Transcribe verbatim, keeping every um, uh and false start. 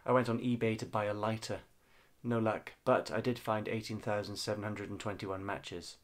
I went on eBay to buy a lighter. No luck, but I did find eighteen thousand seven hundred twenty-one matches.